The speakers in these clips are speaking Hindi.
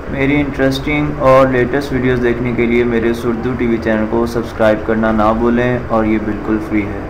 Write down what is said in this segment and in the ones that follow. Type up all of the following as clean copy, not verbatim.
मेरी इंटरेस्टिंग और लेटेस्ट वीडियोस देखने के लिए मेरे सुर्दू टीवी चैनल को सब्सक्राइब करना ना भूलें और ये बिल्कुल फ्री है।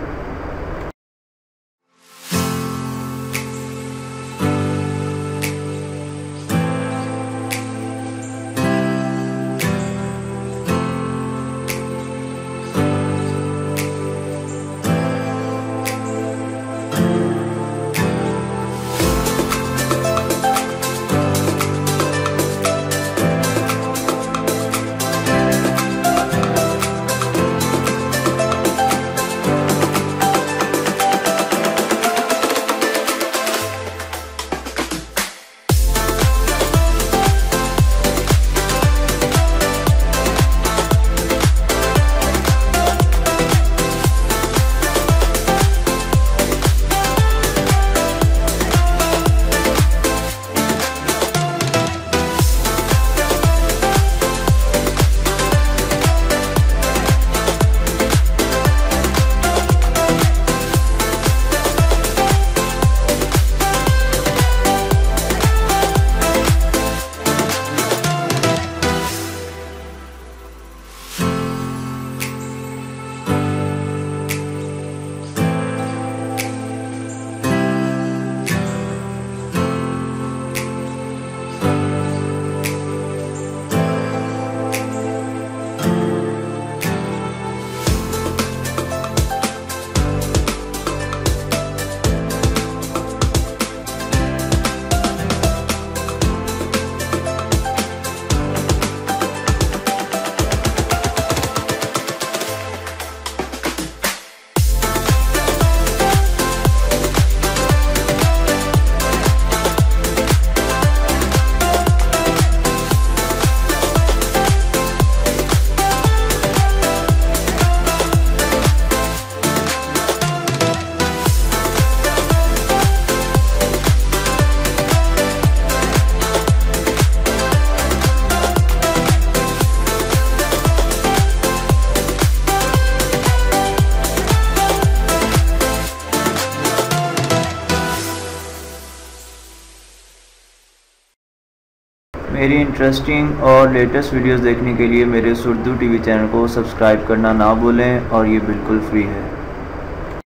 मेरी इंटरेस्टिंग और लेटेस्ट वीडियोस देखने के लिए मेरे सुर्दू टीवी चैनल को सब्सक्राइब करना ना भूलें और ये बिल्कुल फ्री है।